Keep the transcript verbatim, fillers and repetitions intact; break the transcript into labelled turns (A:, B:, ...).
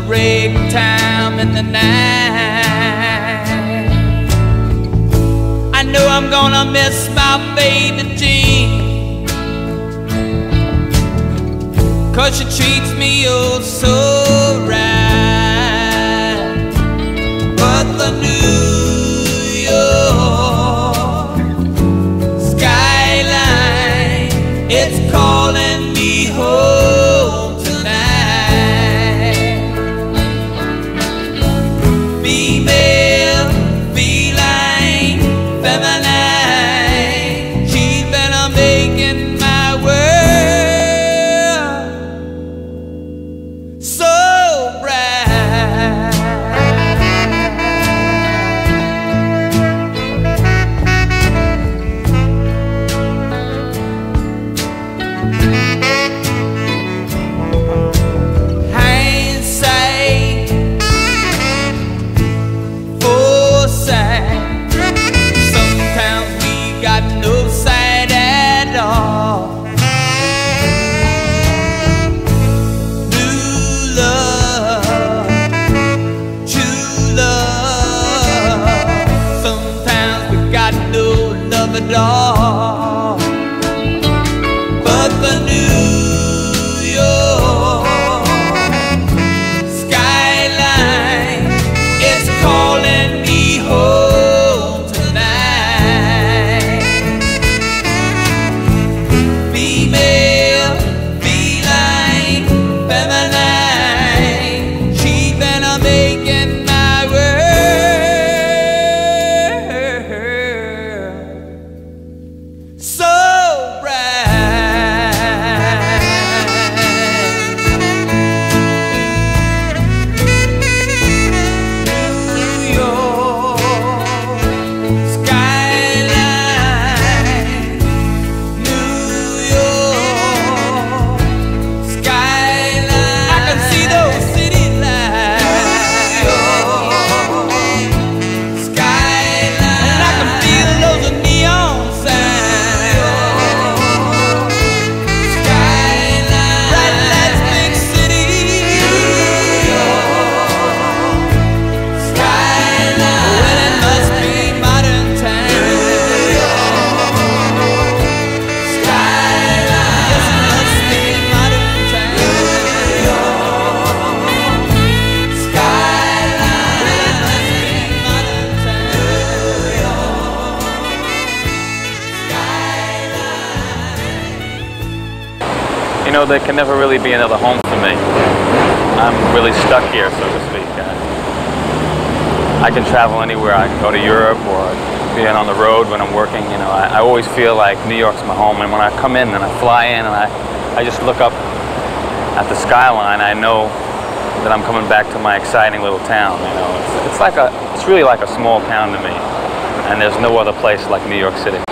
A: ragtime in the night. I know I'm gonna miss my baby Jean, 'cause she treats me oh so right. But the New York skyline, it's calling me home tonight. Female, feline, feminine, she's been a making my world so bright. Hindsight, foresight, sometimes we got no sight at all. New love, true love, sometimes we got no love at all. But the New York skyline, it's calling me home tonight. Female, feline, feminine, she's been a making my world so bright. New York skyline, New York skyline, I can see those city lights. New York skyline, and I can feel those neon signs. Skyline, bright lights, big city. New York skyline, well it must be modern time. New York skyline, yes it must be modern time. New York skyline, well it must be modern time. New York skyline.
B: You know, there can never really be another home for me. I'm really stuck here, so to speak. Uh, I can travel anywhere. I can go to Europe or be on the road when I'm working. You know, I, I always feel like New York's my home. And when I come in and I fly in and I, I just look up at the skyline, I know that I'm coming back to my exciting little town. You know, it's, it's like a, it's really like a small town to me. And there's no other place like New York City.